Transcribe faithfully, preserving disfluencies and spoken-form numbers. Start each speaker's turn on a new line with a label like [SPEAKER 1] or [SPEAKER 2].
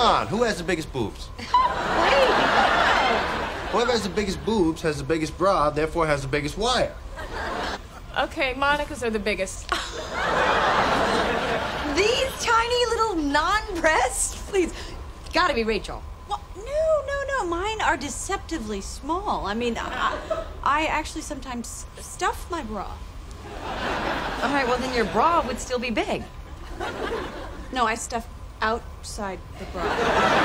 [SPEAKER 1] on, who has the biggest boobs?
[SPEAKER 2] Wait,
[SPEAKER 1] Whoever has the biggest boobs has the biggest bra, therefore has the biggest wire.
[SPEAKER 3] Okay, Monica's are the biggest.
[SPEAKER 2] these tiny little non-breasts? Please, gotta be Rachel.
[SPEAKER 4] Well, no, no, no. Mine are deceptively small. I mean, I, I actually sometimes stuff my bra.
[SPEAKER 2] All right, well, then your bra would still be big.
[SPEAKER 4] No, I stuff outside the bra.